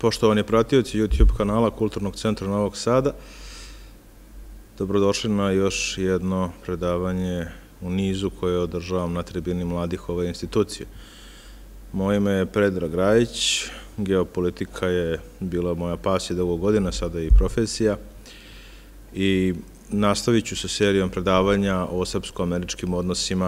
Poštovani pratioci YouTube kanala Kulturnog centra Novog Sada, dobrodošli na još jedno predavanje u nizu koje održavam na tribini mladih ove institucije. Moje ime je Predrag Rajić, geopolitika je bila moja pasija dugo godina, sada i profesija, i nastavit ću sa serijom predavanja o srpsko-američkim odnosima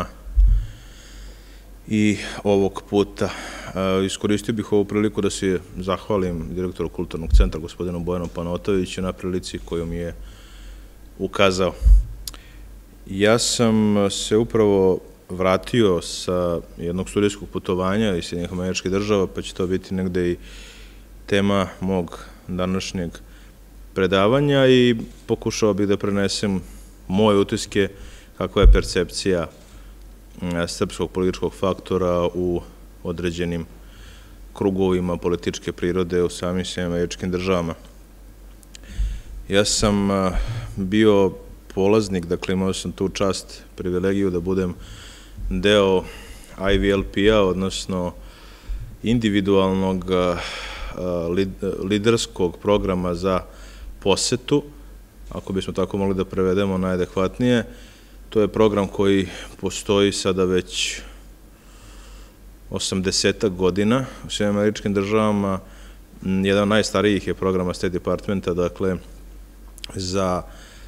i ovog puta. Iskoristio bih ovu priliku da se zahvalim direktoru Kulturnog centra, gospodinu Bojanu Panotoviću, na prilici koju mi je ukazao. Ja sam se upravo vratio sa jednog studijskog putovanja iz Sjedinjenih Američkih Država, pa će to biti negde i tema mog današnjeg predavanja i pokušao bih da prenesem moje utiske kakva je percepcija srpskog političkog faktora u određenim krugovima političke prirode u samim Sjedinjenim Američkim Državama. Ja sam bio polaznik, dakle imao sam tu čast, privilegiju da budem deo IVLP-a, odnosno individualnog liderskog programa za posetu, ako bismo tako mogli da prevedemo najadekvatnije. To je program koji postoji sada već 80 godina u Sjedinjenim Američkim Državama. Jedan od najstarijih je programa State Departmenta, dakle za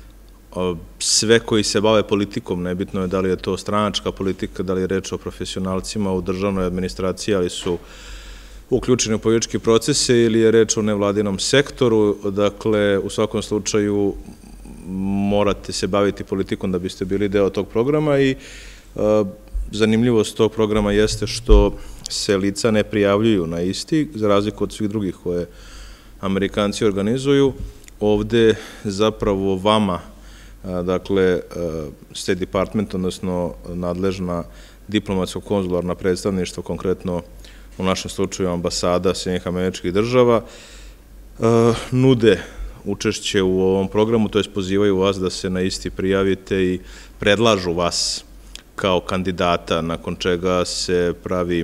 sve koji se bave politikom, nebitno je da li je to stranačka politika, da li je reč o profesionalcima u državnoj administraciji, ali su uključeni u politički procese, ili je reč o nevladinom sektoru. Dakle, u svakom slučaju morate se baviti politikom da biste bili deo tog programa i zanimljivost tog programa jeste što se lica ne prijavljuju na isti, za razliku od svih drugih koje Amerikanci organizuju. Ovde zapravo vama, dakle, State Department, odnosno nadležna diplomatsko-konzularna predstavništvo, konkretno u našem slučaju ambasada Sjedinjenih Američkih Država, nude učešće u ovom programu, to je pozivaju vas da se na isti prijavite i predlažu vas kao kandidata, nakon čega se pravi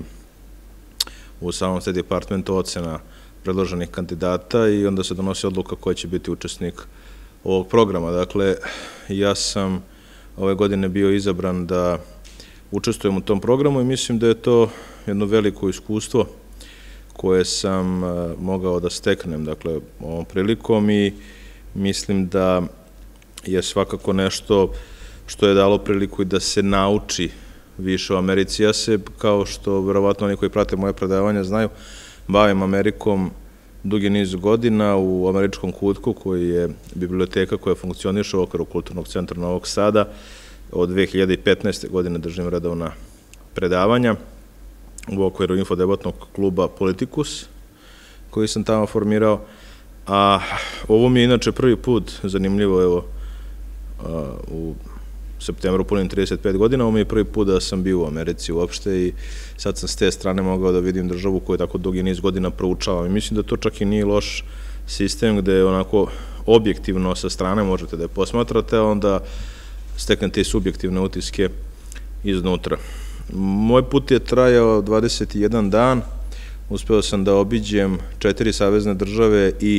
u samom State Departmentu ocena predloženih kandidata i onda se donosi odluka ko će biti učesnik ovog programa. Dakle, ja sam ove godine bio izabran da učestvujem u tom programu i mislim da je to jedno veliko iskustvo koje sam mogao da steknem, dakle, ovom prilikom, i mislim da je svakako nešto što je dalo priliku i da se nauči više o Americi. Ja se, kao što verovatno oni koji prate moje predavanja znaju, bavim Amerikom dugi niz godina u Američkom kutku, koji je biblioteka koja funkcioniše u okviru Kulturnog centra Novog Sada. Od 2015. godine držim redovna predavanja u okviru infodebatnog kluba Politikus, koji sam tamo formirao, a ovo mi je inače prvi put, zanimljivo, evo, u septembru punim 35 godina, ovo mi je prvi put da sam bio u Americi uopšte i sad sam s te strane mogao da vidim državu koju tako dugi niz godina proučavam i mislim da to čak i nije loš sistem gde onako objektivno sa strane možete da je posmatrate, a onda steknete i subjektivne utiske iznutra. Moj put je trajao 21 dan, uspeo sam da obiđem 4 savezne države i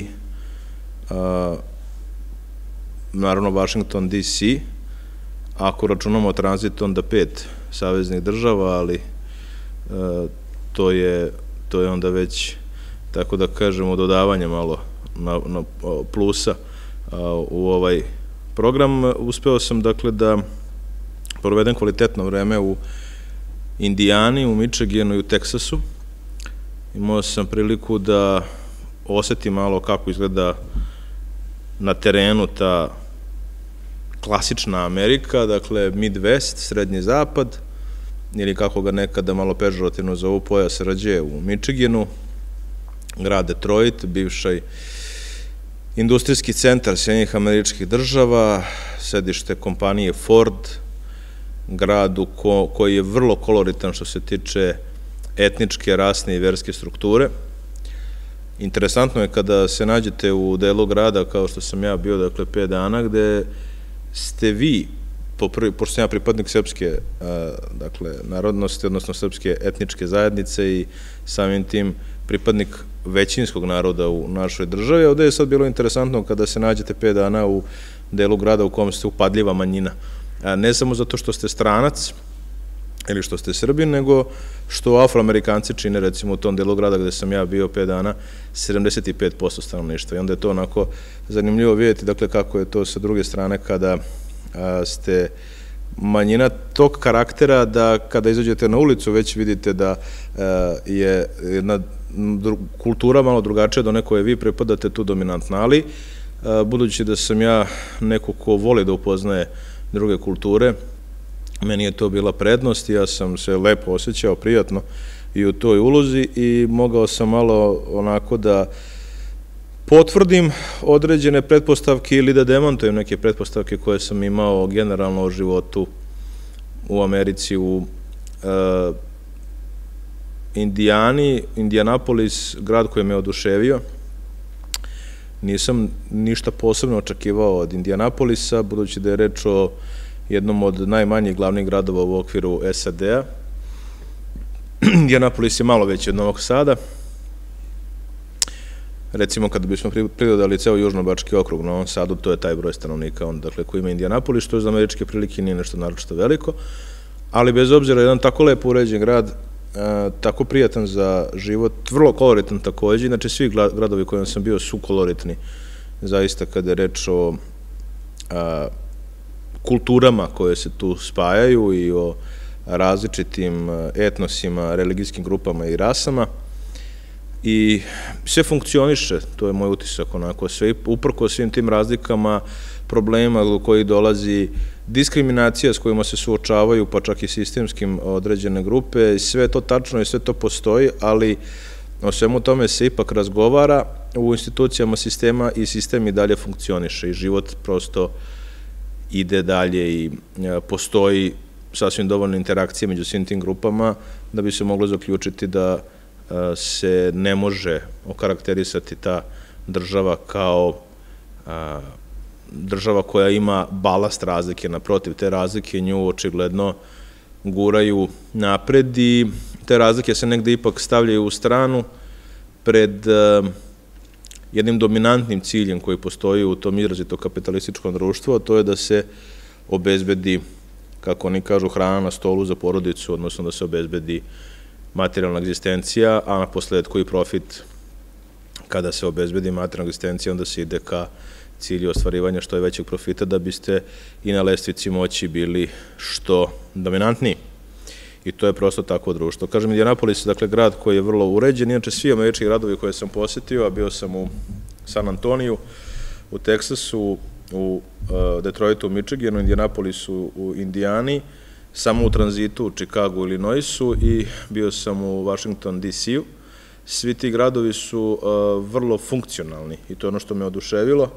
naravno Washington DC, ako računamo tranzit onda 5 saveznih država, ali to je onda već, tako da kažemo, dodavanje malo na plusa u ovaj program. Uspeo sam, dakle, da provedem kvalitetno vreme u Indijani, u Michiganu i u Teksasu. Imao sam priliku da osetim malo kako izgleda na terenu ta klasična Amerika, dakle Midwest, Srednji zapad, ili kako ga nekada malo pežorativno zovu pojas rđe u Michiganu, grad Detroit, bivši industrijski centar Sjedinjenih Američkih Država, sedište kompanije Ford, gradu koji je vrlo koloritan što se tiče etničke, rasne i verske strukture. Interesantno je kada se nađete u delu grada, kao što sam ja bio, dakle 5 dana, gde ste vi, pošto sam ja pripadnik srpske, dakle, narodnosti, odnosno srpske etničke zajednice i samim tim pripadnik većinskog naroda u našoj državi. Ovde je sad bilo interesantno kada se nađete 5 dana u delu grada u kom ste upadljiva manjina. Ne samo zato što ste stranac ili što ste Srbin, nego što afroamerikanci čine, recimo u tom delu grada gde sam ja bio 5 dana, 75% stanovništva. I onda je to onako zanimljivo vidjeti, dakle, kako je to sa druge strane kada ste manjina tog karaktera da kada izađete na ulicu već vidite da je jedna kultura malo drugačija do nekoj vi pripadate tu dominantna, ali budući da sam ja neko ko voli da upoznaje druge kulture, meni je to bila prednost i ja sam se lepo osjećao, prijatno i u toj ulozi i mogao sam malo onako da potvrdim određene pretpostavke ili da demantujem neke pretpostavke koje sam imao generalno o životu u Americi, u Indijani, Indianapolis, grad koji me oduševio. Nisam ništa posebno očekivao od Indianapolisa, budući da je reč o jednom od najmanjih glavnih gradova u okviru SAD-a. Indianapolis je malo veći od Novog Sada. Recimo, kada bismo pridodali ceo Južnobački okrug na Novom Sadu, to je taj broj stanovnika, dakle, koji ima Indianapolis, što je za američke prilike nije nešto naročito veliko, ali bez obzira, jedan tako lepo uređen grad, tako prijatan za život, vrlo koloritan takođe, inače svi gradovi kojima sam bio su koloritni, zaista kada je reč o kulturama koje se tu spajaju i o različitim etnosima, religijskim grupama i rasama. I sve funkcioniše, to je moj utisak, onako, sve uprkos svim tim razlikama, problema do kojih dolazi, diskriminacija s kojima se suočavaju, pa čak i sistemskim određene grupe, sve je to tačno i sve to postoji, ali o svemu tome se ipak razgovara u institucijama sistema i sistem i dalje funkcioniše i život prosto ide dalje i postoji sasvim dovoljno interakcije među svim tim grupama da bi se moglo zaključiti da se ne može okarakterisati ta država kao država koja ima balast razlike. Naprotiv, te razlike nju očigledno guraju napred i te razlike se negde ipak stavljaju u stranu pred jednim dominantnim ciljem koji postoji u tom izrazito kapitalističkom društvu, a to je da se obezbedi, kako oni kažu, hrana na stolu za porodicu, odnosno da se obezbedi materijalna egzistencija, a na posledku i profit. Kada se obezbedi materijalna egzistencija, onda se ide ka cilju ostvarivanja što je većeg profita da biste i na lestvici moći bili što dominantniji. I to je prosto takvo društvo. Kažem, Indianapolis je dakle grad koji je vrlo uređen, inače svi američki gradovi koje sam posetio, a bio sam u San Antoniju, u Teksasu, u Detroitu, u Michiganu, Indianapolisu, u Indijani, samo u tranzitu u Chicagu, Illinoisu i bio sam u Washington, D.C.-u. Svi ti gradovi su vrlo funkcionalni i to je ono što me oduševilo.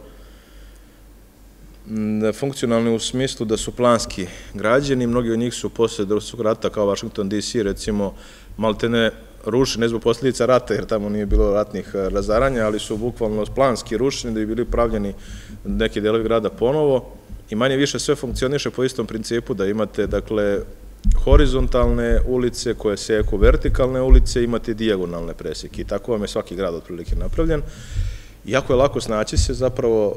Funkcionalni u smislu da su planski građeni, mnogi od njih su posle Drugog rata kao Washington DC recimo maltene rušeni, ne zbog posljedica rata jer tamo nije bilo ratnih razaranja, ali su bukvalno planski rušeni da bi bili pravljeni neki delovi grada ponovo i manje više sve funkcioniše po istom principu da imate dakle horizontalne ulice koje seku vertikalne ulice, imate dijagonalne preseke i tako vam je svaki grad otprilike napravljen. Jako je lako snaći se, zapravo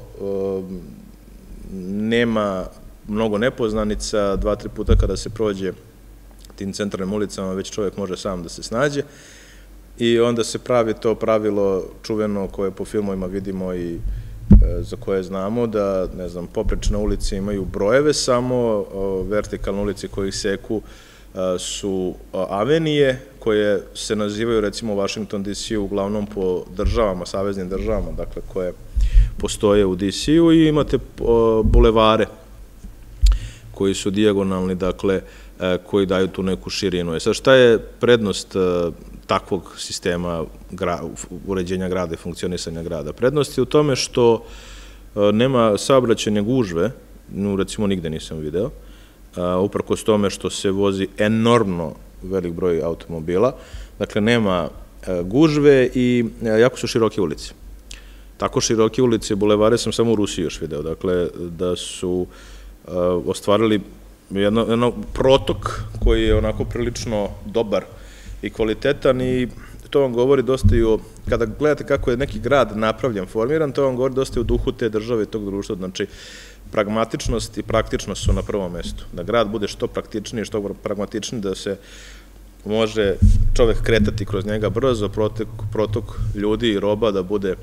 nema mnogo nepoznanica, 2-3 puta kada se prođe tim centralnim ulicama već čovjek može sam da se snađe i onda se pravi to pravilo čuveno koje po filmovima vidimo i za koje znamo da, ne znam, poprečne ulice imaju brojeve samo, vertikalne ulice koje ih seku su avenije koje se nazivaju recimo Washington DC uglavnom po državama, saveznim državama, dakle koje postoje u DC-u i imate bulevare koji su dijagonalni, dakle, koji daju tu neku širinu. Sad, šta je prednost takvog sistema uređenja grada i funkcionisanja grada? Prednost je u tome što nema saobraćajne gužve, recimo nigde nisam video, uprkos tome što se vozi enormno velik broj automobila, dakle, nema gužve i jako su široke ulice. Tako široke ulice i bulevare sam samo u Rusiji još video, dakle, da su ostvarili jedan protok koji je onako prilično dobar i kvalitetan i to vam govori dosta i o, kada gledate kako je neki grad napravljen, formiran, to vam govori dosta i o duhu te države i tog društva. Znači, pragmatičnost i praktičnost su na prvom mestu. Da grad bude što praktičniji, što pragmatičniji, da se može čovek kretati kroz njega brzo, protok ljudi i roba da bude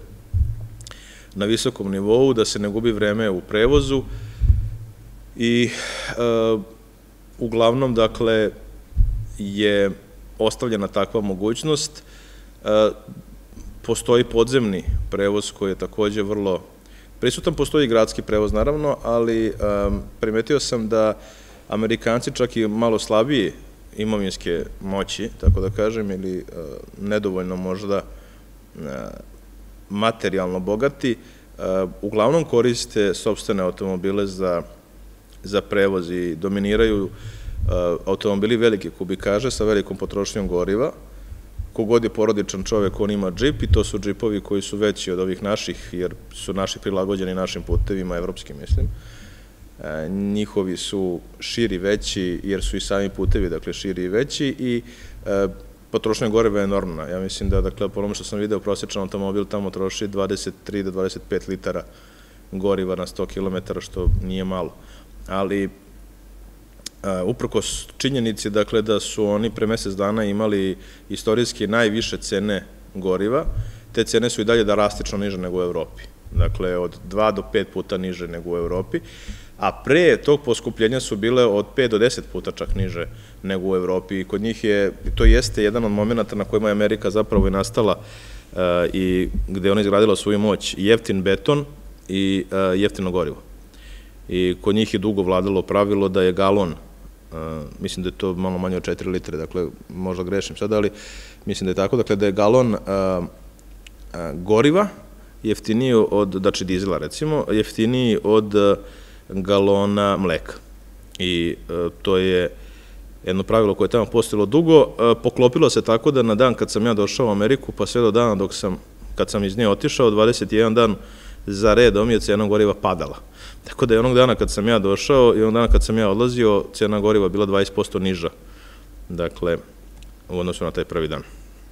na visokom nivou, da se ne gubi vreme u prevozu i uglavnom, dakle, je ostavljena takva mogućnost. Postoji podzemni prevoz koji je takođe vrlo prisutan, postoji i gradski prevoz naravno, ali primetio sam da Amerikanci čak i malo slabije imovinske moći, tako da kažem, ili nedovoljno možda materijalno bogati, uglavnom koriste sopstvene automobile za prevoz i dominiraju automobili velike kubikaže sa velikom potrošnjom goriva. Kogod je porodičan čovek, on ima džip i to su džipovi koji su veći od ovih naših, jer su naši prilagođeni našim putevima, evropskim mislim. Njihovi su širi, veći, jer su i sami putevi, dakle, širi i veći i potrošnja goriva je enormna. Ja mislim da, dakle, po onome što sam video, prosječan automobil tamo troši 23 do 25 litara goriva na 100 km, što nije malo. Ali uprkos činjenici, dakle, da su oni pre mesec dana imali istorijski najviše cene goriva, te cene su i dalje drastično niže nego u Evropi. Dakle, od 2 do 5 puta niže nego u Evropi, a pre tog poskupljenja su bile od 5 do 10 puta čak niže nego u Evropi i kod njih je, to jeste jedan od momenta na kojima je Amerika zapravo i nastala i gde je ona izgradila svoju moć, jeftin beton i jeftino gorivo. I kod njih je dugo vladalo pravilo da je galon, mislim da je to malo manje od 4 litre, dakle, možda grešim sad, ali mislim da je tako, dakle, da je galon goriva jeftiniji od, znači dizela recimo, jeftiniji od galona mleka. I to je jedno pravilo koje je tamo postojalo dugo. Poklopilo se tako da na dan kad sam ja došao u Ameriku, pa sve do dana kad sam iz nje otišao, 21 dan za redom je cena goriva padala. Tako da je onog dana kad sam ja došao i onog dana kad sam ja odlazio, cena goriva bila 20% niža. Dakle, u odnosu na taj prvi dan.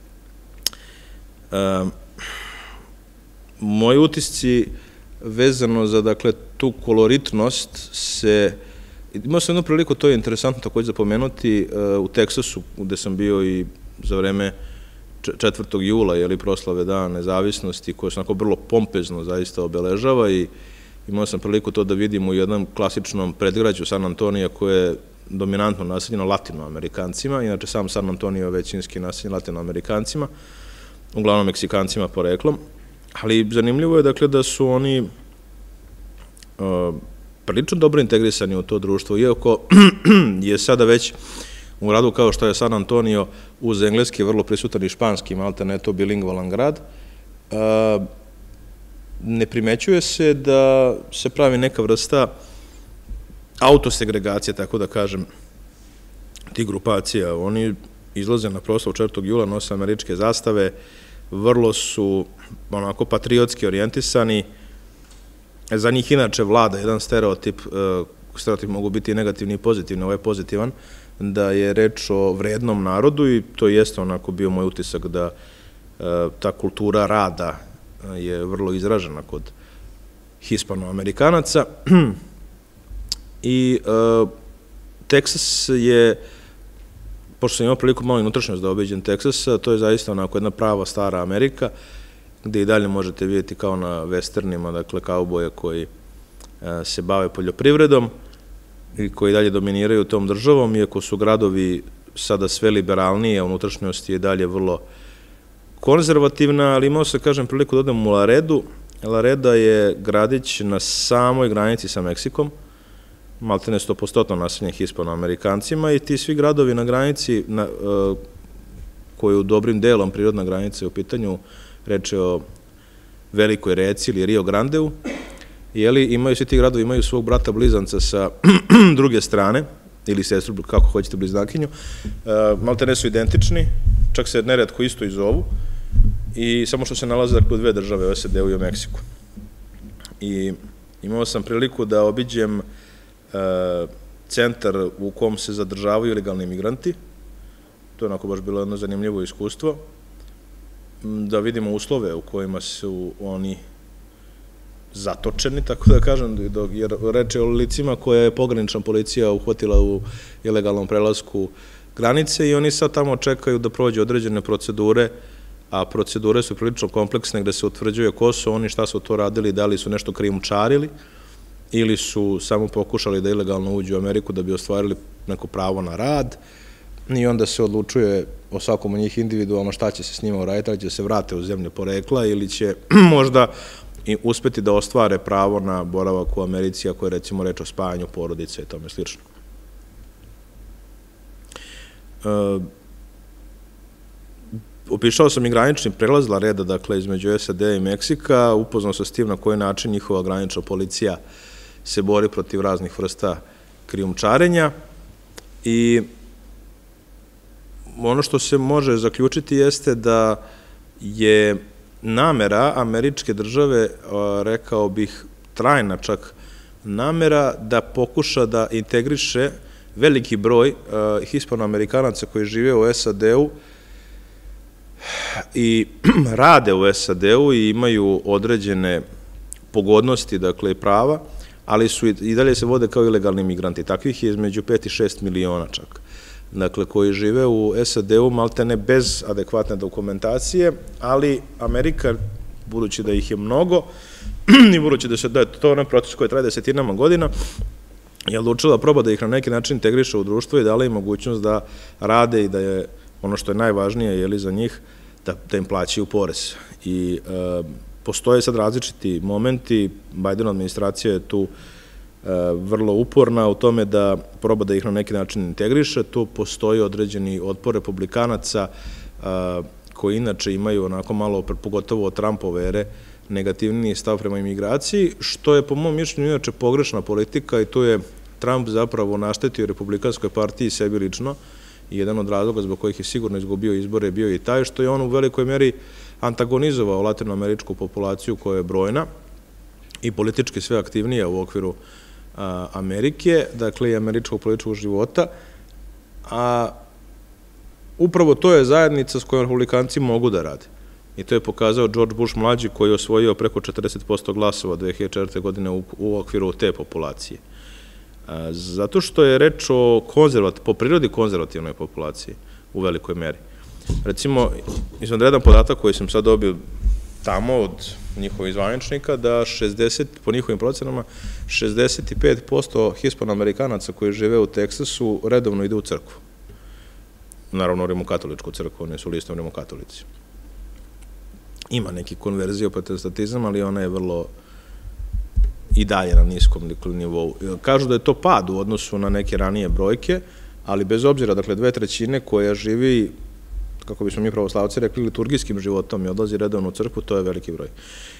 Moji utisci vezano za, dakle, tu koloritnost imao sam jednu priliku, to je interesantno takođe za pomenuti, u Teksasu, gde sam bio i za vreme 4. jula, jeli, proslave Dana nezavisnosti, koja se onako vrlo pompezno zaista obeležava i imao sam priliku to da vidim u jednom klasičnom predgrađu San Antonija koje je dominantno naseljeno latinoamerikancima, inače sam San Antonio je većinski naseljen latinoamerikancima, uglavnom Meksikancima poreklom, ali zanimljivo je, dakle, da su oni prilično dobro integrisani u to društvo, iako je sada već u gradu kao što je San Antonio uz engleski vrlo prisutan i španski, malte ne to bilingvalan grad, ne primećuje se da se pravi neka vrsta autosegregacije, tako da kažem, tih grupacija. Oni izlaze na proslavu 4. jula, nose američke zastave, vrlo su onako patriotski orijentisani. Za njih inače vlada jedan stereotip mogu biti i negativni i pozitivni, ovo je pozitivan, da je reč o vrednom narodu i to jeste onako bio moj utisak da ta kultura rada je vrlo izražena kod Hispanoamerikanaca. I Teksas je, pošto sam imao priliku malo unutrašnjost da obiđem Teksasa, to je zaista onako jedna prava stara Amerika, gde i dalje možete vidjeti kao na westernima, dakle, kauboje koji se bave poljoprivredom i koji dalje dominiraju tom državom, iako su gradovi sada sve liberalnije, a unutrašnjost je dalje vrlo konzervativna, ali imao se, kažem, priliku da odem u Laredu. Lareda je gradić na samoj granici sa Meksikom, maltene 100% naseljen Hispanoamerikancima i ti svi gradovi na granici, koji u dobrim delom prirodna granica je u pitanju, reč je o velikoj reci ili Rio Grandeu, imaju svi ti gradovi, imaju svog brata blizanca sa druge strane, ili sestru, kako hoćete, bliznakinju, maltene su identični, čak se neretko isto i zovu, i samo što se nalaze u dve države, SAD-u i u Meksiku. I imao sam priliku da obiđem centar u kom se zadržavaju ilegalni migranti, to je onako baš bilo jedno zanimljivo iskustvo. da vidimo uslove u kojima su oni zatočeni, tako da kažem, jer reč je o licima koja je pogranična policija uhvatila u ilegalnom prelasku granice i oni sad tamo čekaju da prođe određene procedure, a procedure su prilično kompleksne gde se utvrđuje ko su oni, šta su to radili, da li su nešto krijumčarili ili su samo pokušali da ilegalno uđu u Ameriku da bi ostvarili neko pravo na rad i onda se odlučuje o svakom od njih individualno šta će se s njima uraditi, da će se vrate u zemlje porekla ili će možda i uspeti da ostvare pravo na boravak u Americi, ako je recimo reč o spajanju porodice i tome slično. Opišao sam i granični prelaz Lareda, dakle, između SAD i Meksika, upoznao sam s tim na koji način njihova granična policija se bori protiv raznih vrsta krijumčarenja i ono što se može zaključiti jeste da je namera američke države, rekao bih trajna čak namera, da pokuša da integriše veliki broj Hispanoamerikanaca koji žive u SAD-u i rade u SAD-u i imaju određene pogodnosti, dakle, i prava, ali su i dalje se vode kao ilegalni migranti. Takvih je između 5 i 6 miliona čak. Dakle, koji žive u SAD-u maltene bez adekvatne dokumentacije, ali Amerika, budući da ih je mnogo i budući da je to onaj proces koji traje desetinama godina, je odlučila proba da ih na neki način integriše u društvo i dala im mogućnost da rade i da je ono što je najvažnije za njih, da im plaćaju porez. I postoje sad različiti momenti, Bidenova administracija je tu vrlo uporna u tome da proba da ih na neki način integriše. Tu postoji određeni otpor republikanaca koji inače imaju onako malo, pogotovo od Trumpove ere, negativniji stav prema imigraciji, što je po mom mišljenju inače pogrešna politika i tu je Trump zapravo naštetio Republikanskoj partiji sebi lično i jedan od razloga zbog kojih je sigurno izgubio izbore bio i taj što je on u velikoj meri antagonizovao latinoameričku populaciju koja je brojna i politički sve aktivnija u okviru Amerike, dakle i američkog političkog života, a upravo to je zajednica s kojom republikanci mogu da rade. I to je pokazao George Bush mlađi koji je osvojio preko 40% glasova 2004. godine u okviru te populacije. Zato što je reč o po prirodi konzervativnoj populaciji u velikoj meri. Recimo, izvanredan podatak koji sam sad dobio tamo od njihovih zvaničnika, da po njihovim procenama 65% Hispanoamerikanaca koji žive u Teksasu redovno ide u crkvu. Naravno, u rimokatoličku crkvu, oni su listom rimokatolici. Ima neki konverzija protestantizam, ali ona je vrlo i dalje na niskom nivou. Kažu da je to pad u odnosu na neke ranije brojke, ali bez obzira, dakle, 2/3 koja živi, kako bismo mi pravoslavci rekli, liturgijskim životom i odlazi redovno u crkvu, to je veliki broj.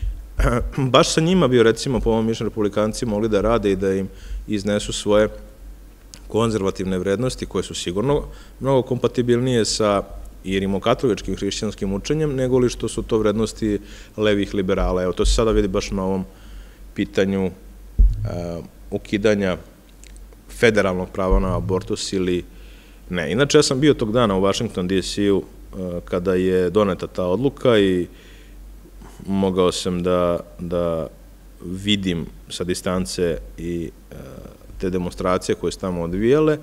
Baš sa njima bi, recimo, po ovom mišljenju republikanci mogli da rade i da im iznesu svoje konzervativne vrednosti, koje su sigurno mnogo kompatibilnije sa i rimokatoličkim hrišćanskim učenjem, nego li što su to vrednosti levih liberala. Evo, to se sada vidi baš na ovom pitanju ukidanja federalnog prava na abortus ili ne. Inače, ja sam bio tog dana u Washington DC-u kada je doneta ta odluka i mogao sam da vidim sa distance i te demonstracije koje su tamo odvijale.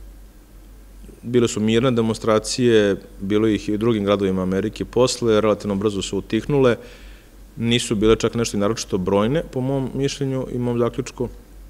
Bile su mirne demonstracije, bilo ih i u drugim gradovima Amerike posle, relativno brzo su utihnule, nisu bile čak nešto i naročito brojne, po mom mišljenju i mom zaključku.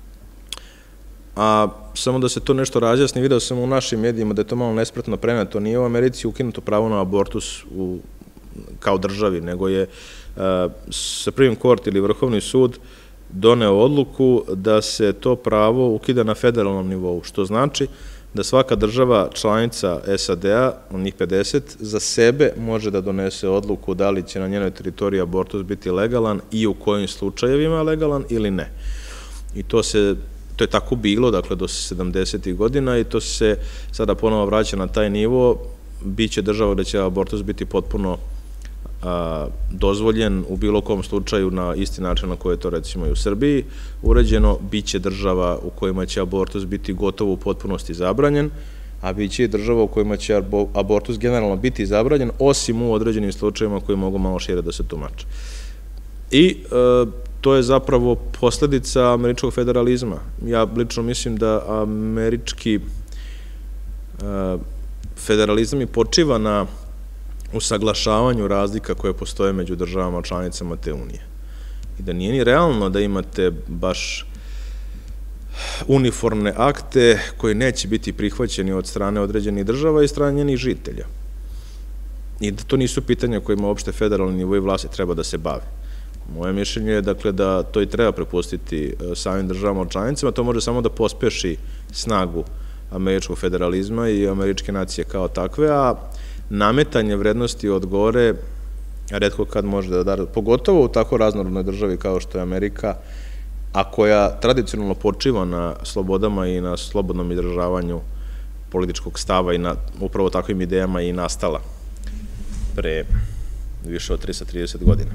A samo da se to nešto razjasni, video sam u našim medijima da je to malo nespretno preneto. Nije u Americi ukinuto pravo na abortus kao državi, nego je Supreme Court ili Vrhovni sud doneo odluku da se to pravo ukida na federalnom nivou, što znači da svaka država članica SAD-a, njih 50, za sebe može da donese odluku da li će na njenoj teritoriji abortus biti legalan i u kojim slučajevima legalan ili ne. I to je tako bilo, dakle, do 70. godina i to se sada ponovo vraća na taj nivo. Biće država gde će abortus biti potpuno dozvoljen u bilo kom slučaju na isti način na koje je to recimo i u Srbiji uređeno. Biće država u kojima će abortus biti gotovo u potpunosti zabranjen a bit će i država u kojima će abortus generalno biti zabranjen, osim u određenim slučajevima koji mogu malo šire da se tumače. I to je zapravo posledica američkog federalizma. Ja lično mislim da američki federalizam i počiva na usaglašavanju razlika koje postoje među državama članicama te unije. I da nije ni realno da imate baš uniformne akte koji neće biti prihvaćeni od strane određenih država i strane njenih žitelja. I da to nisu pitanja kojima uopšte federalni nivo i vlasti treba da se bave. Moje mišljenje je, dakle, da to i treba prepustiti samim državama članicama, to može samo da pospeši snagu američkog federalizma i američke nacije kao takve, a nametanje vrednosti od gore retko kad može da da, pogotovo u tako raznorodnoj državi kao što je Amerika, a koja tradicionalno počiva na slobodama i na slobodnom izražavanju političkog stava i na upravo takvim idejama i nastala pre više od 330 godina.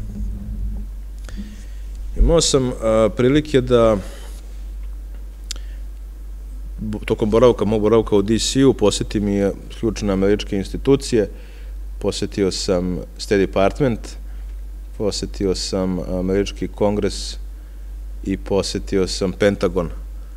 Imao sam prilike da tokom mog boravka u DC-u posetim i ključne američke institucije, posetio sam State Department, posetio sam američki kongres i posetio sam Pentagon.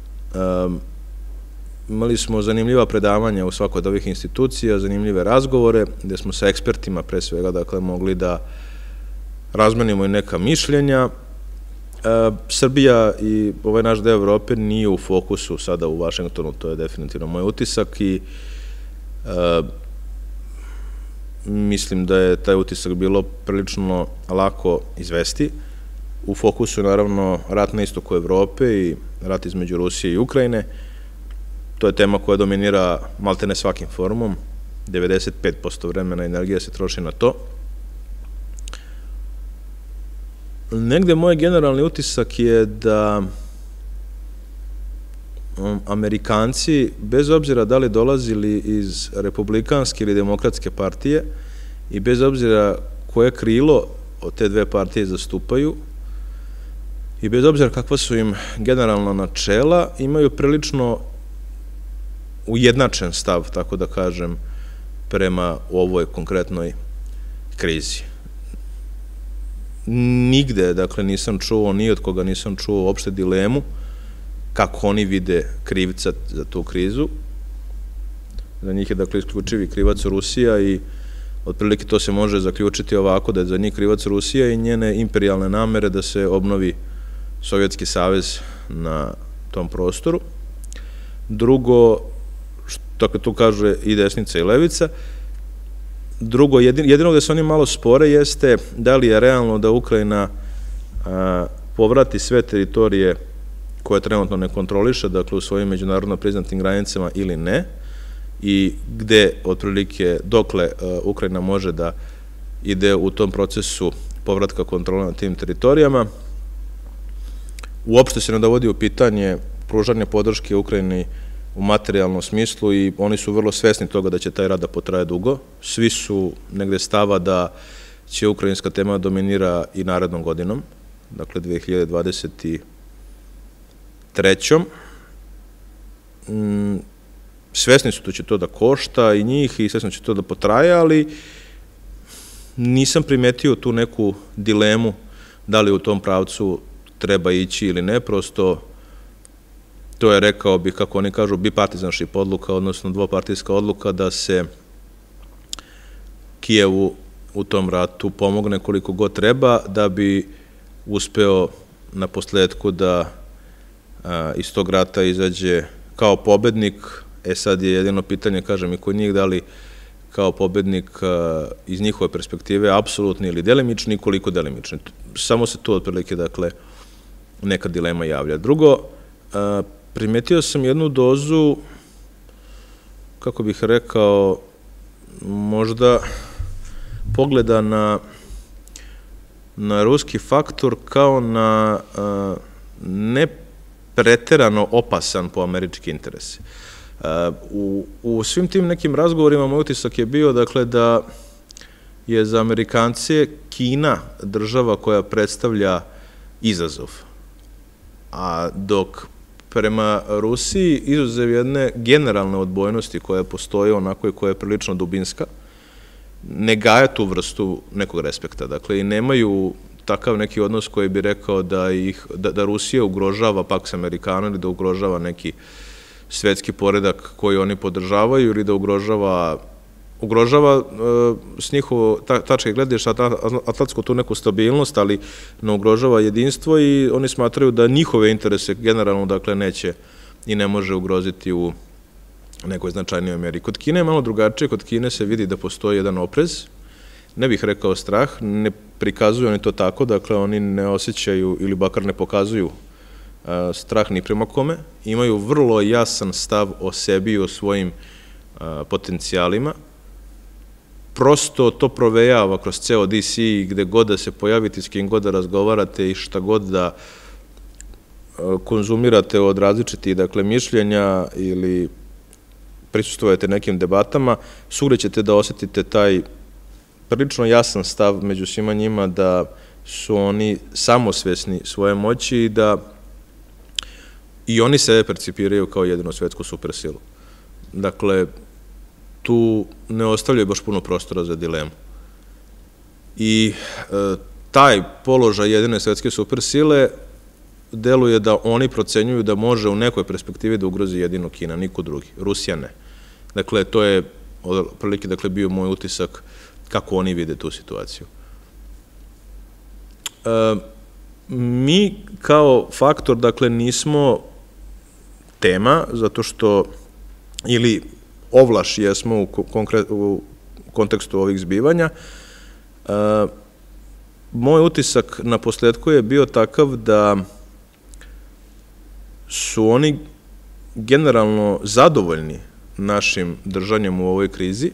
Imali smo zanimljiva predavanja u svakoj od ovih institucija, zanimljive razgovore, gde smo sa ekspertima pre svega, dakle, mogli da razmenimo i neka mišljenja. Srbija i ovaj naš deo Evrope nije u fokusu sada u Vašingtonu, to je definitivno moj utisak i mislim da je taj utisak bilo prilično lako izvesti. U fokusu je naravno rat na istoku Evrope i rat između Rusije i Ukrajine. To je tema koja dominira maltene svakim forumom. 95% vremena energija se troši na to. Negde moj generalni utisak je da Amerikanci, bez obzira da li dolazili iz republikanske ili demokratske partije i bez obzira koje krilo od te dve partije zastupaju i bez obzira kakva su im generalna načela, imaju prilično ujednačen stav, tako da kažem, prema ovoj konkretnoj krizi. Nigde, dakle, nisam čuo, ni od koga nisam čuo uopšte dilemu kako oni vide krivca za tu krizu. Za njih je, dakle, isključivi krivac Rusija i otprilike to se može zaključiti ovako, da je za njih krivac Rusija i njene imperijalne namere da se obnovi Sovjetski savez na tom prostoru. Drugo, dakle, tu kaže i desnica i levica. Drugo, jedino gde se oni malo spore jeste da li je realno da Ukrajina povrati sve teritorije koje trenutno ne kontroliše, dakle u svojim međunarodno priznatim granicama ili ne, i gde otprilike dokle Ukrajina može da ide u tom procesu povratka kontrole na tim teritorijama. Uopšte se ne dovodi u pitanje pružanje podrške Ukrajini u materijalnom smislu i oni su vrlo svesni toga da će taj rat da potraje dugo. Svi su negde stava da će ukrajinska tema dominira i narednom godinom, dakle 2023. Svesni su da će to da košta i njih i svesni će to da potraje, ali nisam primetio tu neku dilemu da li u tom pravcu treba ići ili ne, prosto to je, rekao bih, kako oni kažu, bipartizanship odluka, odnosno dvopartijska odluka da se Kijevu u tom ratu pomogne koliko god treba da bi uspeo na posledku da iz tog rata izađe kao pobednik. Sad je jedino pitanje, kažem, i kod njih, da li kao pobednik iz njihove perspektive apsolutni ili delimični i koliko delimični. Samo se tu otprilike, dakle, neka dilema javlja. Drugo, primetio sam jednu dozu, kako bih rekao, možda pogleda na ruski faktor kao na ne preterano opasan po američki interese. U svim tim nekim razgovorima moj utisak je bio, dakle, da je za Amerikance Kina država koja predstavlja izazov, a dok prema Rusiji, izuzev jedne generalne odbojnosti koja postoji onako i koja je prilično dubinska, ne gaje tu vrstu nekog respekta. Dakle, i nemaju takav neki odnos koji bi rekao da Rusija ugrožava Pax Americana ili da ugrožava neki svetski poredak koji oni podržavaju ili da ugrožava s njihovo tačke gledišta atlantsku tu neku stabilnost, ali ne ugrožava jedinstvo i oni smatraju da njihove interese generalno, dakle, neće i ne može ugroziti u nekoj značajnijoj meri. Kod Kine je malo drugačije, kod Kine se vidi da postoji jedan oprez, ne bih rekao strah, ne prikazuju oni to tako, dakle, oni ne osjećaju ili bakar ne pokazuju strah ni prema kome, imaju vrlo jasan stav o sebi i o svojim potencijalima. Prosto to provejava kroz ceo DC i gde god da se pojavite, s kim god da razgovarate i šta god da konzumirate od različitih, dakle, mišljenja ili prisustvujete nekim debatama, svugde ćete da osetite taj prilično jasan stav među svima njima da su oni samosvesni svoje moći i da i oni sebe percipiraju kao jedinu svetsku supersilu. Dakle, tu ne ostavljaju baš puno prostora za dilemu. I taj položaj jedine svetske supersile deluje da oni procenjuju da može u nekoj perspektivi da ugrozi jedino Kina, niko drugi. Rusija ne. Dakle, to je otprilike bio moj utisak kako oni vide tu situaciju. Mi kao faktor, dakle, nismo tema, zato što, ili ovlaš jesmo u kontekstu ovih zbivanja. Moj utisak na posledku je bio takav da su oni generalno zadovoljni našim držanjem u ovoj krizi,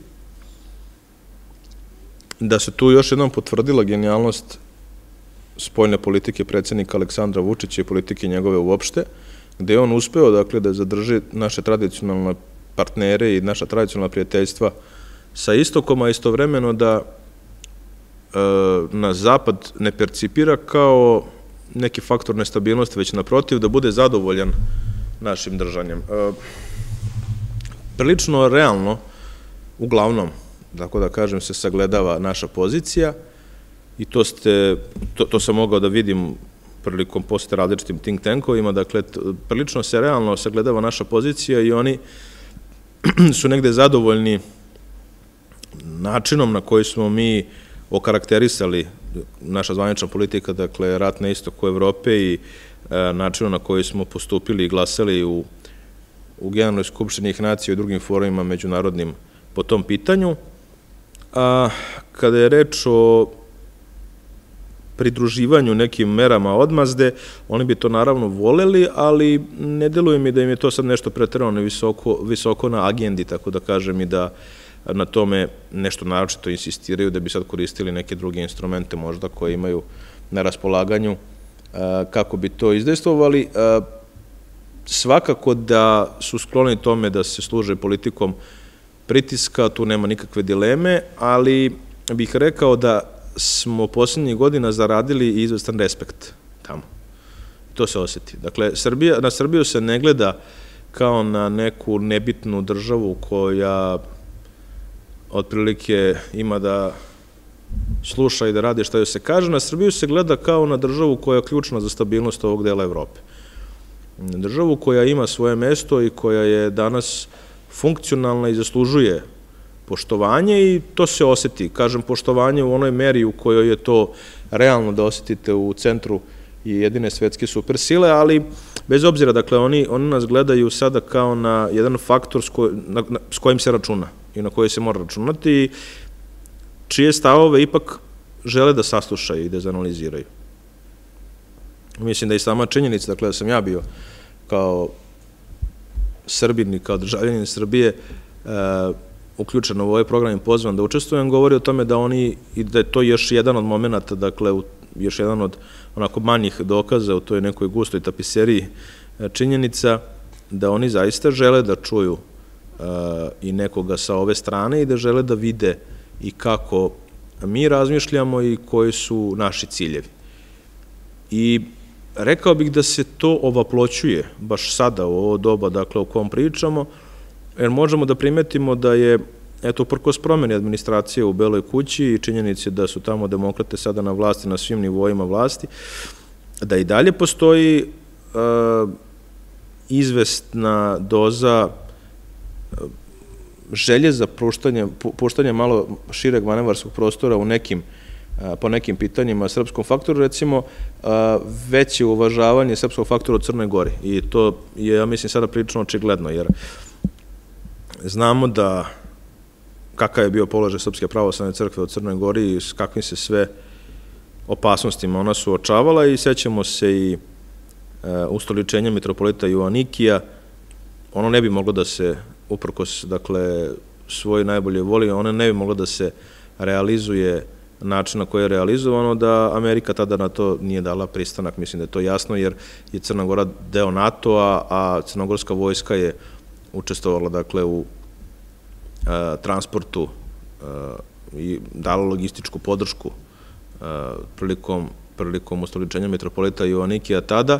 da se tu još jednom potvrdila genijalnost spoljne politike predsjednika Aleksandra Vučića i politike njegove uopšte, gde je on uspeo, dakle, da zadrži naše tradicionalne partnere i naša tradicionalna prijateljstva sa istokom, a istovremeno da na zapad ne percipira kao neki faktor nestabilnosti, već naprotiv, da bude zadovoljan našim držanjem. Prilično realno, uglavnom, tako da kažem, se sagledava naša pozicija i to sam mogao da vidim prilikom posete različitim think tankovima, dakle, prilično se realno sagledava naša pozicija i oni su negde zadovoljni načinom na koji smo mi okarakterisali naša zvanična politika, dakle, rat na istoku Evrope i načinom na koji smo postupili i glasali u Generalnoj skupštini nacija i drugim forumima međunarodnim po tom pitanju. A kada je reč o pridruživanju nekim merama odmazde, oni bi to naravno voleli, ali ne deluje mi da im je to sad nešto preterano visoko na agendi, tako da kažem, i da na tome nešto naročito insistiraju, da bi sad koristili neke druge instrumente možda koje imaju na raspolaganju kako bi to izdejstvovali. Svakako da su skloni tome da se služe politikom pritiska, tu nema nikakve dileme, ali bih rekao da smo poslednjih godina zaradili izvestan respekt tamo. To se osjeti. Dakle, na Srbiju se ne gleda kao na neku nebitnu državu koja otprilike ima da sluša i da radi šta joj se kaže. Na Srbiju se gleda kao na državu koja je ključna za stabilnost ovog dela Evrope. Državu koja ima svoje mesto i koja je danas funkcionalna i zaslužuje poštovanje i to se osjeti. Kažem, poštovanje u onoj meri u kojoj je to realno da osjetite u centru jedine svetske supersile, ali bez obzira, dakle, oni nas gledaju sada kao na jedan faktor s kojim se računa i na koji se mora računati i čije stavove ipak žele da saslušaju i da zanaliziraju. Mislim da i sama činjenica, dakle, da sam ja bio kao Srbin i kao državljanin Srbije uključen u ovaj program i pozvan da učestvujem, govori o tome da je to još jedan od momenta, dakle, još jedan od onako manjih dokaza u toj nekoj gustoj tapiseriji činjenica da oni zaista žele da čuju i nekoga sa ove strane i da žele da vide i kako mi razmišljamo i koji su naši ciljevi. I rekao bih da se to ovaploćuje baš sada u ovo doba, dakle, o kom pričamo, jer možemo da primetimo da je, eto, uprkos promeni administracije u Beloj kući i činjenici da su tamo demokrate sada na vlasti, na svim nivoima vlasti, da i dalje postoji izvestna doza želje za puštanje malo šireg manevarskog prostora po nekim pitanjima srpskom faktoru, recimo veće uvažavanje srpskog faktora u Crnoj Gori. I to je, ja mislim, sada prilično očigledno, jer znamo da kakav je bio položaj Srpske pravoslavne crkve u Crnoj Gori i s kakvim se sve opasnostima ona suočavala, i sećamo se i ustoličenja mitropolita Joanikija. Ono ne bi moglo da se, uprkos, dakle, svoj najbolje voli, ono ne bi moglo da se realizuje način na koji je realizovano, da Amerika tada na to nije dala pristanak. Mislim da je to jasno, jer je Crna Gora deo NATO-a, a crnogorska vojska je učestvovala, dakle, u transportu i dala logističku podršku prilikom ustoličenja mitropolita Joanikija tada.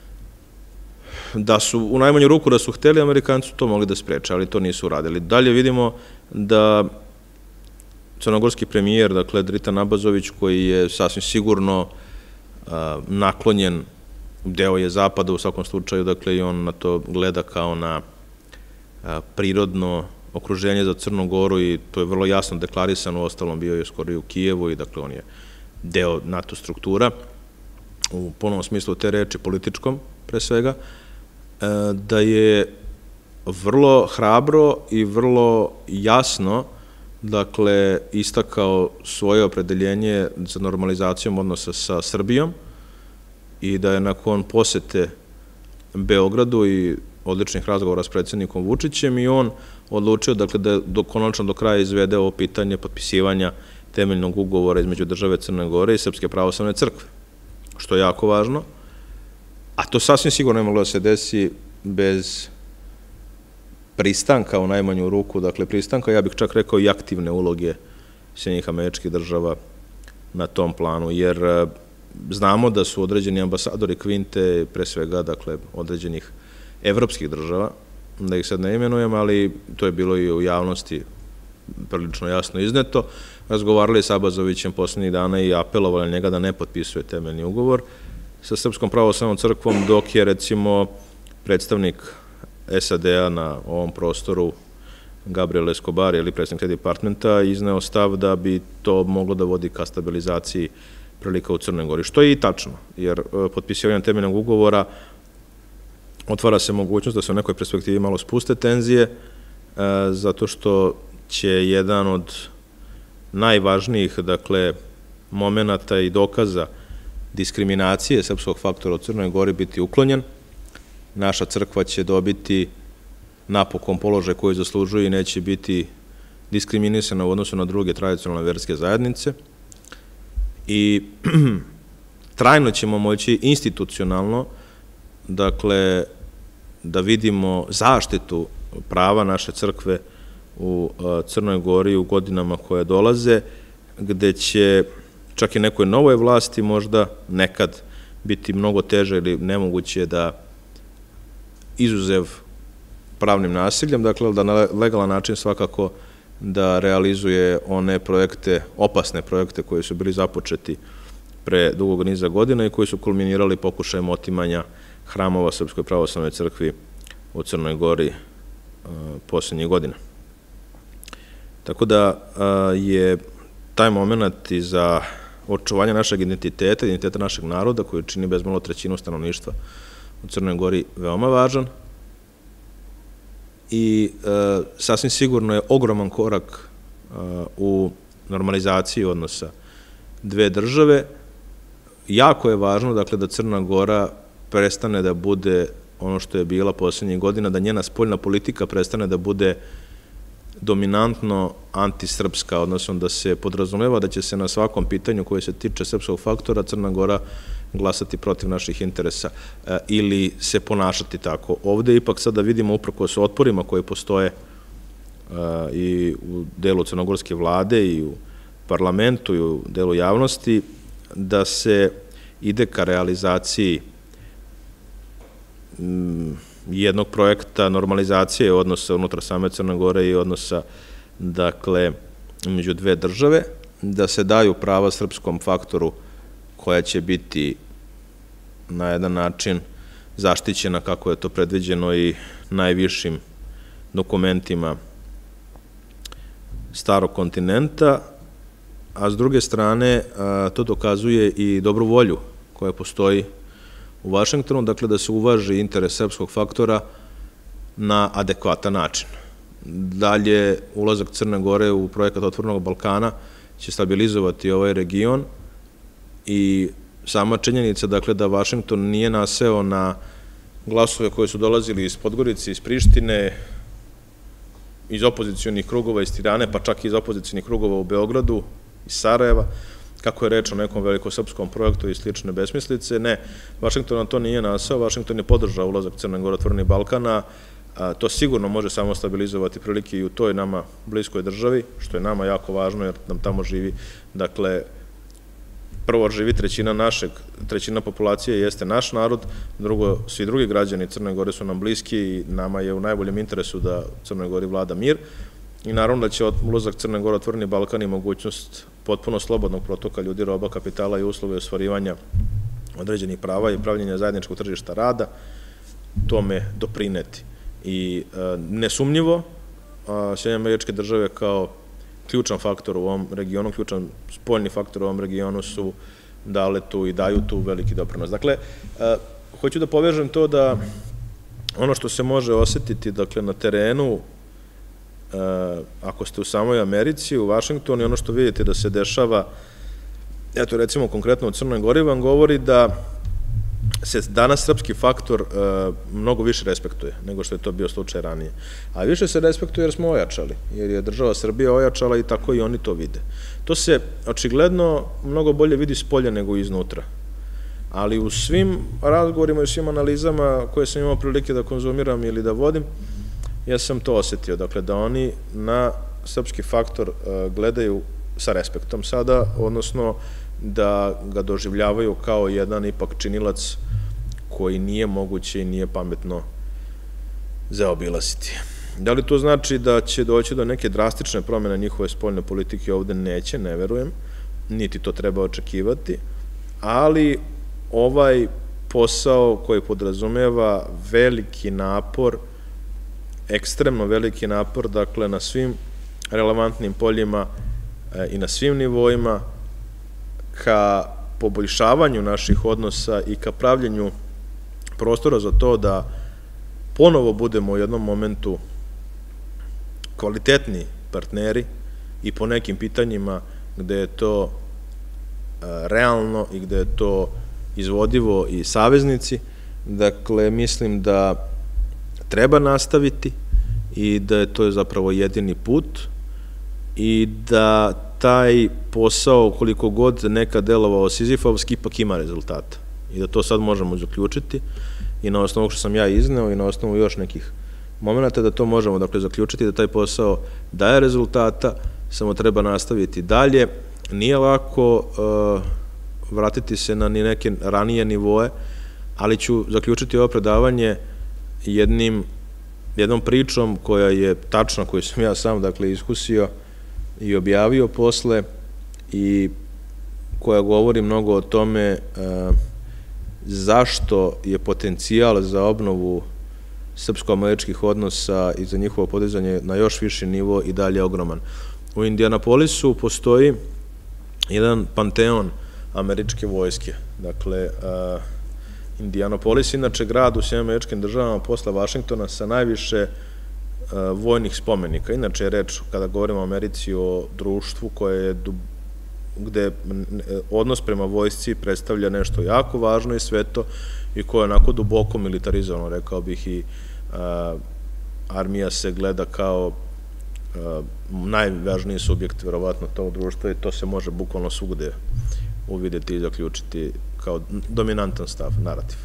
Da su, u najmanju ruku da su hteli, Amerikanci to mogli da spreče, ali to nisu uradili. Dalje vidimo da crnogorski premijer, dakle, Dritan Abazović, koji je sasvim sigurno naklonjen, deo je Zapada u svakom slučaju, dakle, i on na to gleda kao na prirodno okruženje za Crnu Goru, i to je vrlo jasno deklarisano, uostalom bio je skoro i u Kijevu, i dakle on je deo NATO struktura, u punom smislu te reči, političkom pre svega, da je vrlo hrabro i vrlo jasno, dakle, istakao svoje opredeljenje za normalizacijom odnosa sa Srbijom, i da je nakon posete Beogradu i odličnih razgovora s predsjednikom Vučićem i on odlučio, dakle, da konačno do kraja izvede ovo pitanje potpisivanja temeljnog ugovora između države Crne Gore i Srpske pravoslavne crkve, što je jako važno, a to sasvim sigurno je moglo da se desi bez pristanka, u najmanju ruku, dakle, pristanka, ja bih čak rekao i aktivne uloge Sjedinjenih Američkih Država na tom planu, jer znamo da su određeni ambasadori Kvinte, pre svega, dakle, određenih evropskih država, da ih sad ne imenujem, ali to je bilo i u javnosti prilično jasno izneto, razgovarali s Abazovićem poslednjih dana i apelovali njega da ne potpisuje temeljni ugovor sa Srpskom pravoslavnom crkvom, dok je, recimo, predstavnik SAD-a na ovom prostoru, Gabriel Escobar, ili predstavnik State Departmenta, izneo stav da bi to moglo da vodi ka stabilizaciji prilika u Crnoj Gori, što je i tačno, jer potpisivanjem temeljnog ugovora otvara se mogućnost da se u nekoj perspektivi malo spuste tenzije, zato što će jedan od najvažnijih, dakle, momenata i dokaza diskriminacije srpskog faktora u Crnoj Gori biti uklonjen. Naša crkva će dobiti napokon položaj koji zaslužuje i neće biti diskriminisana u odnosu na druge tradicionalne verske zajednice. I trajno ćemo moći institucionalno, dakle, da vidimo zaštitu prava naše crkve u Crnoj Gori u godinama koje dolaze, gde će čak i nekoj novoj vlasti možda nekad biti mnogo teže ili nemoguće da, izuzev pravnim nasiljem, dakle, da na legalan način svakako da realizuje one projekte, opasne projekte koji su bili započeti pre dugog niza godina i koji su kulminirali pokušajem otimanja hramova Srpskoj pravoslavnoj crkvi u Crnoj Gori poslednjih godina. Tako da je taj moment i za očuvanje našeg identiteta našeg naroda, koji čini bezmalo trećinu stanovništva u Crnoj Gori, veoma važan, i sasvim sigurno je ogroman korak u normalizaciji odnosa dve države. Jako je važno, dakle, da Crna Gora prestane da bude ono što je bila poslednjih godina, da njena spoljna politika prestane da bude dominantno antisrpska, odnosno da se podrazumeva da će se na svakom pitanju koje se tiče srpskog faktora Crna Gora glasati protiv naših interesa ili se ponašati tako. Ovde ipak sada vidimo, uprkos otporima koji postoje i u delu crnogorske vlade i u parlamentu i u delu javnosti, da se ide ka realizaciji jednog projekta normalizacije odnosa unutar same Crne Gore i odnosa, dakle, među dve države, da se daju prava srpskom faktoru koja će biti na jedan način zaštićena kako je to predviđeno i najvišim dokumentima starog kontinenta, a s druge strane to dokazuje i dobru volju koja postoji u Vašingtonu, dakle da se uvaži interes srpskog faktora na adekvatan način. Dalje, ulazak Crne Gore u projekat Otvorenog Balkana će stabilizovati ovaj region i sama činjenica, dakle, da Vašington nije naseo na glasove koje su dolazili iz Podgorice, iz Prištine, iz opozicijonih krugova iz Tirane, pa čak i iz opozicijonih krugova u Beogradu, iz Sarajeva, kako je reč o nekom velikosrpskom projektu i slične besmislice. Ne, Vašington na to nije nasao, Vašington je podržao ulazak Crne Gore u Otvoreni Balkan, to sigurno može samo stabilizovati prilike i u toj nama bliskoj državi, što je nama jako važno jer nam tamo živi, dakle, prvo živi trećina populacije jeste naš narod, drugo, svi drugi građani Crne Gore su nam bliski i nama je u najboljem interesu da u Crnoj Gori vlada mir i naravno da će ulazak Crne Gore Otvoreni Balkan i mogućnost potpuno slobodnog protoka ljudi, roba, kapitala i uslove ostvarivanja određenih prava i pravljenja zajedničkog tržišta rada tome doprineti. I nesumnjivo, Sjedinjene Američke Države kao ključan faktor u ovom regionu, ključan spoljni faktor u ovom regionu su dale tu i daju tu veliki doprinos. Dakle, hoću da povežem to da ono što se može osetiti, dakle, na terenu, ako ste u samoj Americi, u Vašingtonu i ono što vidite da se dešava, eto recimo konkretno u Crnoj Gori vam govori da se danas srpski faktor mnogo više respektuje nego što je to bio slučaj ranije. A više se respektuje jer smo ojačali, jer je država Srbija ojačala i tako i oni to vide. To se očigledno mnogo bolje vidi s polja nego iznutra. Ali u svim razgovorima i u svim analizama koje sam imao prilike da konzumiram ili da vodim, ja sam to osetio. Dakle, da oni na srpski faktor gledaju sa respektom sada, odnosno da ga doživljavaju kao jedan ipak činilac koji nije moguće i nije pametno zaobilaziti. Da li to znači da će doći do neke drastične promjene njihove spoljne politike? Ovde neće, ne verujem, niti to treba očekivati, ali ovaj posao koji podrazumeva veliki napor, ekstremno veliki napor, dakle na svim relevantnim poljima i na svim nivoima, ka poboljšavanju naših odnosa i ka pravljenju prostora za to da ponovo budemo u jednom momentu kvalitetni partneri i po nekim pitanjima gde je to realno i gde je to izvodivo i saveznici. Dakle, mislim da treba nastaviti i da je to zapravo jedini put i da taj posao, koliko god nekad delovao sizifovski, ipak ima rezultata. I da to sad možemo zaključiti i na osnovu što sam ja izneo i na osnovu još nekih momenta da to možemo, dakle, zaključiti da taj posao daje rezultata, samo treba nastaviti dalje. Nije lako vratiti se na neke ranije nivoe, ali ću zaključiti ovo predavanje jednom pričom koja je tačna, koju sam ja sam, dakle, iskusio i objavio posle i koja govori mnogo o tome zašto je potencijal za obnovu srpsko-američkih odnosa i za njihovo podizanje na još viši nivo i dalje ogroman. U Indianapolisu postoji jedan panteon američke vojske. Dakle, Indianapolis, inače grad u Sjedinjenim Američkim Državama posle Vašingtona sa najviše vojnih spomenika. Inače je reč, kada govorimo o Americi, o društvu gde odnos prema vojsci predstavlja nešto jako važno i sveto i koje je onako duboko militarizovano, rekao bih, i armija se gleda kao najvažniji subjekt, verovatno, tog društva i to se može bukvalno svugde uvideti i zaključiti kao dominantan stav, narativ.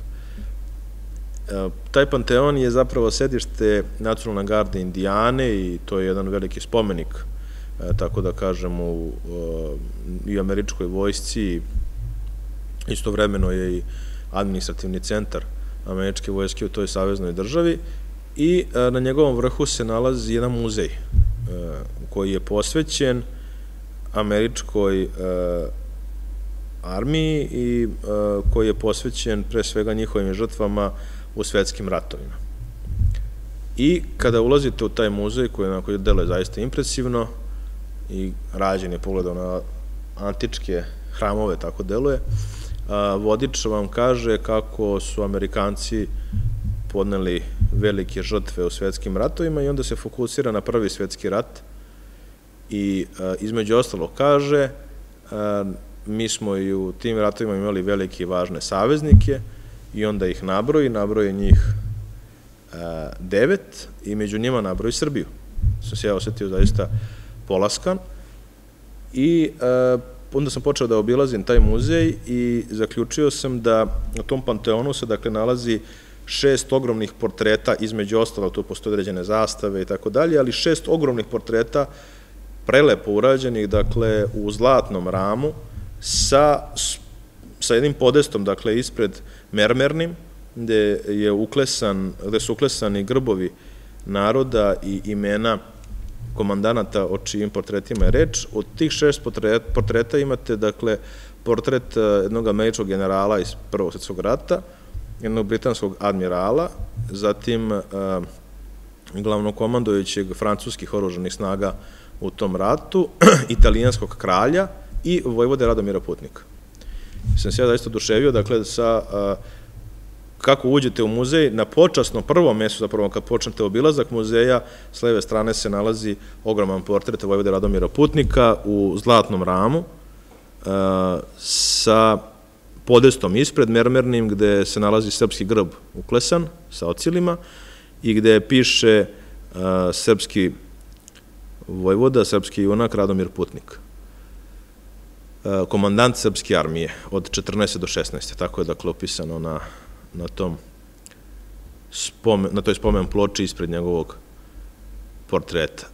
Taj panteon je zapravo sedište Nacionalne garde Indijane i to je jedan veliki spomenik, tako da kažem, i američkoj vojsci, istovremeno je i administrativni centar američke vojske u toj saveznoj državi i na njegovom vrhu se nalazi jedan muzej koji je posvećen američkoj armiji i koji je posvećen pre svega njihovim žrtvama u svetskim ratovima. I kada ulazite u taj muzej, koji deluje zaista impresivno i rađen je pogledom na antičke hramove, tako deluje, vodič vam kaže kako su Amerikanci podneli velike žrtve u svetskim ratovima i onda se fokusira na Prvi svetski rat i između ostalog kaže mi smo i u tim ratovima imali velike i važne saveznike i onda ih nabroji njih 9 i među njima nabroji Srbiju. Sam se ja osetio zaista polaskan i onda sam počeo da obilazim taj muzej i zaključio sam da na tom panteonu se dakle nalazi 6 ogromnih portreta, između ostalo tu postoje određene zastave i tako dalje, ali 6 ogromnih portreta prelepo urađenih, dakle u zlatnom ramu sa jednim podestom, dakle ispred mermernim, gde su uklesani grbovi naroda i imena komandanata o čijim portretima je reč. Od tih 6 portreta imate, dakle, portret jednog američkog generala iz Prvog svjetskog rata, jednog britanskog admirala, zatim glavnokomandujućeg francuskih oružanih snaga u tom ratu, italijanskog kralja i vojvode Radomira Putnika. Sam se ja zaista oduševio, dakle, kako uđete u muzej, na počasno prvom mestu, zapravo kad počnete obilazak muzeja, s leve strane se nalazi ogroman portret vojvode Radomira Putnika u zlatnom ramu sa podestom ispred mermernim gde se nalazi srpski grb uklesan sa ocilima i gde piše srpski vojvoda, srpski junak Radomir Putnik, komandant srpske armije od 14. do 16. Tako je dakle opisano na toj spomen ploči ispred njegovog portreta.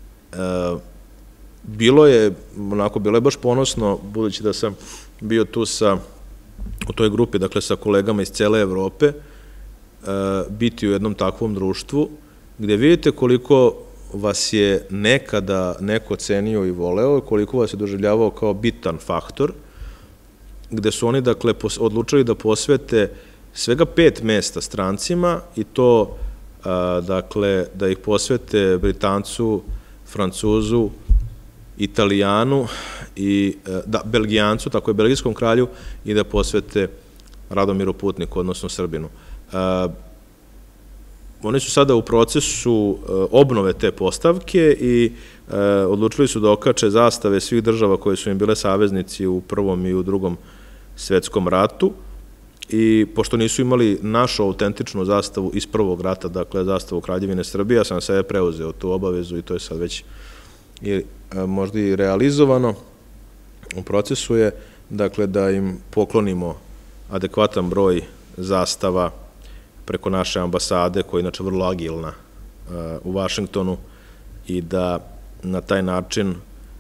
Bilo je baš ponosno, budući da sam bio tu u toj grupi, dakle sa kolegama iz cele Evrope, biti u jednom takvom društvu, gde vidite koliko vas je nekada neko cenio i voleo, koliko vas je doživljavao kao bitan faktor, gde su oni, dakle, odlučili da posvete svega 5 mesta strancima i to, dakle, da ih posvete Britancu, Francuzu, Italijanu i Belgijancu, tako je belgijskom kralju, i da posvete Radomiru Putniku, odnosno Srbinu. Oni su sada u procesu obnove te postavke i odlučili su da okače zastave svih država koje su im bile saveznici u Prvom i u Drugom svetskom ratu i pošto nisu imali našu autentičnu zastavu iz Prvog rata, dakle zastavu Kraljevine Srbije, ja sam sebe preuzeo tu obavezu i to je sad već možda i realizovano. U procesu je, dakle, da im poklonimo adekvatan broj zastava preko naše ambasade, koja je inače vrlo agilna u Vašingtonu, i da na taj način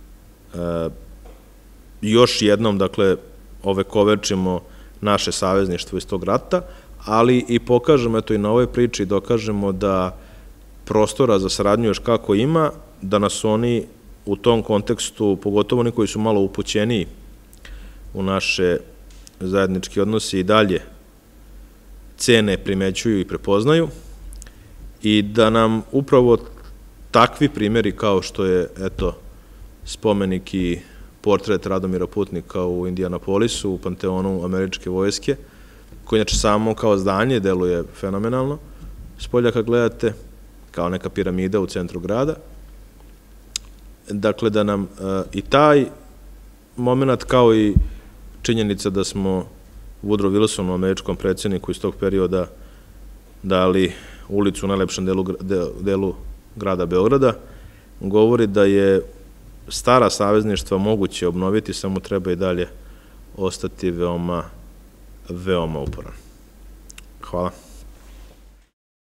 još jednom, dakle, ovekovečimo naše savezništvo iz tog rata, ali i pokažemo, eto i na ovoj priči, dokažemo da prostora za saradnju još kako ima, da nas oni u tom kontekstu, pogotovo oni koji su malo upućeniji u naše zajedničke odnose, i dalje cene, primećuju i prepoznaju i da nam upravo takvi primjeri kao što je, eto, spomenik i portret Radomira Putnika u Indianapolisu, u panteonu američke vojske, koji inače samo kao zdanje deluje fenomenalno, spolja kad gledate, kao neka piramida u centru grada. Dakle, da nam i taj moment, kao i činjenica da smo Woodrow Wilsonu, američkom predsjedniku iz tog perioda, dali ulicu u najlepšem delu grada Beograda, govori da je stara savezništva moguće obnoviti, samo treba i dalje ostati veoma, veoma uporan. Hvala.